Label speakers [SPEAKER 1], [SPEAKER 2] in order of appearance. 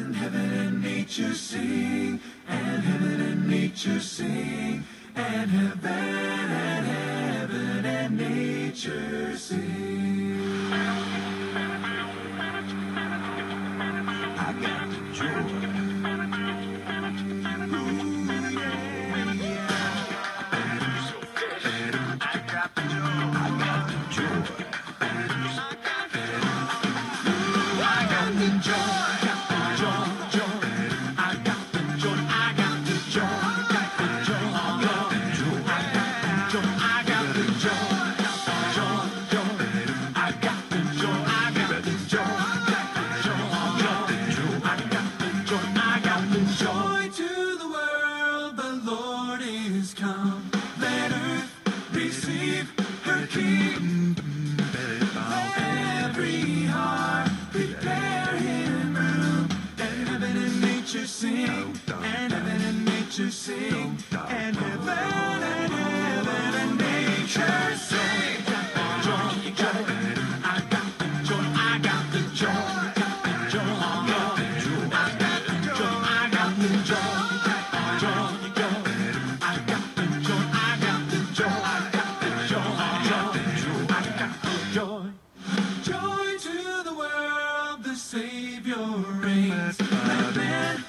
[SPEAKER 1] heaven and nature sing, and heaven and nature sing, and heaven and nature sing. I got the joy. Joy to the world, the Lord is come. Let earth receive her King. Every heart prepare him room. And heaven and nature sing, and heaven and nature sing, and heaven and nature sing. Joy, joy, I got the joy, I got the joy. Joy to the world, the Savior reigns. Let men